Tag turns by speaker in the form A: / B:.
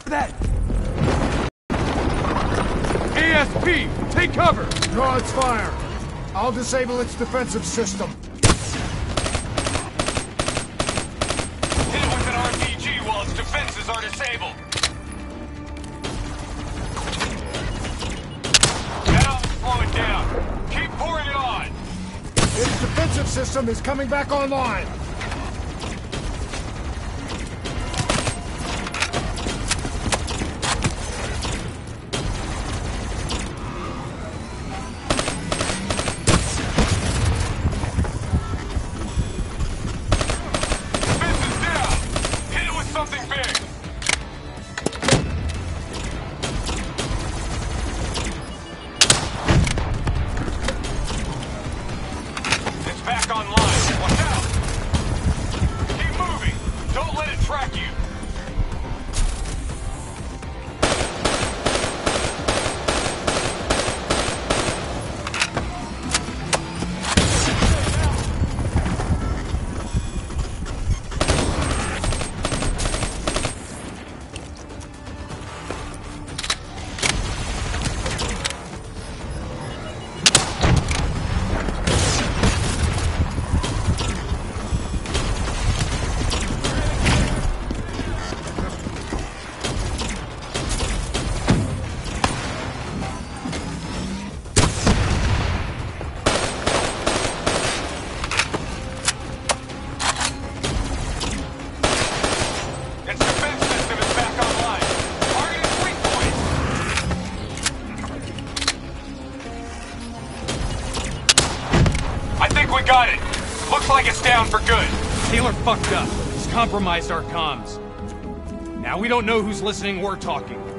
A: that? ASP, take cover!
B: Draw its fire. I'll disable its defensive system.
C: Hit it with an RPG while its defenses are disabled. Now slow it down. Keep pouring it on.
B: Its defensive system is coming back online.
C: Got it. Looks like it's down for good.
A: Taylor fucked up. He's compromised our comms. Now we don't know who's listening or talking.